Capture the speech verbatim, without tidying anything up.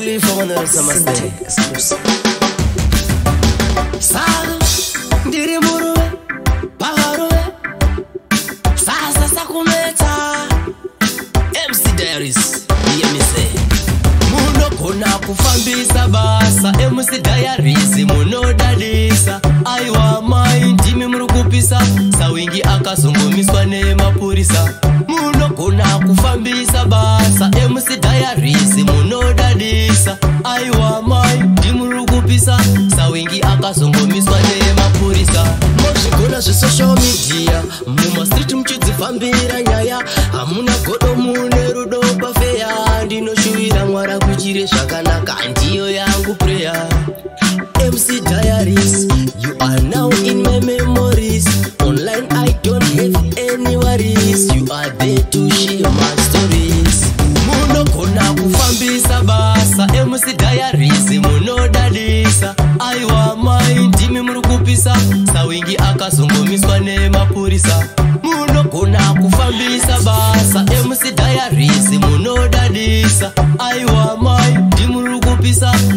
only for one of summer stay. Saga, ndiri muruwe, pagaruwe. Sasa sakumeta. M C Diaries, hear me say. Muno kona kufambisa basa. M C Diaries, muno dadisa. Aiwa mind, jimi murukupisa. Sawingi akazungumiswa ne mapurisa. Muno kona kufambisa basa. M C Diaries, muno dadisa. Aiwa mind, jimi murukupisa. Sawingi akazungumiswa ne mapurisa. Moshikona zve social media. Muma street mchidzifambira nyaya. Hamuna godo mune rudo pafeya. Ndinoshuwira Mwara kuchire zvakanaka. Ndiyo yangu prayer. M C Diaries, you are now in my memories. Online I don't have any worries. You are there to share my stories. Muno kona kufambisa basa. M C Diaries, muno dadisa. Aiwa mind, jimi murukupisa. Sawingi akazungumiswa ne mapurisa. Muno kona kufambisa basa. M C Diaries, muno dadisa. Aiwa mind, jimi murukupisa.